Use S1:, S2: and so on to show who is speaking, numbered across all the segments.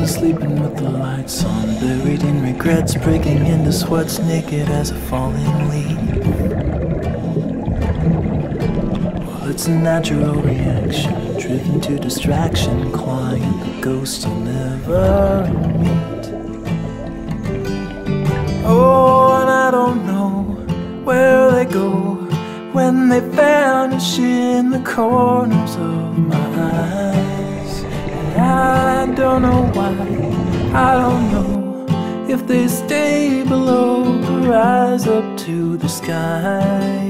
S1: and sleeping with the lights on, buried in regrets, breaking into sweats, naked as a falling leaf. Well, it's a natural reaction, driven to distraction, clawing the ghosts you'll never meet. Oh, and I don't know where they go when they vanish in the corners of my eyes. And I don't know why, I don't know if they stay below or rise up to the sky.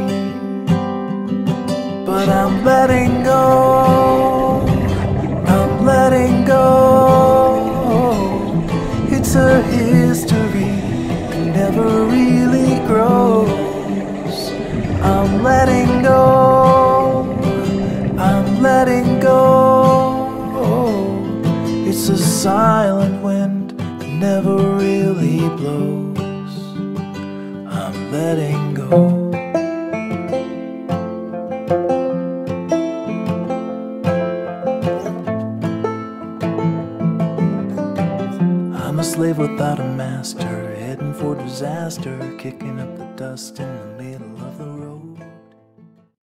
S1: But I'm letting go, I'm letting go. It's a history that never really grows. I'm letting go, I'm letting go. It's a silent wind that never really blows. I'm letting go. I'm a slave without a master, heading for disaster, kicking up the dust in the